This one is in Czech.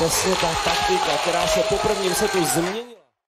Přesně ta taktika, která se po prvním setu změnila.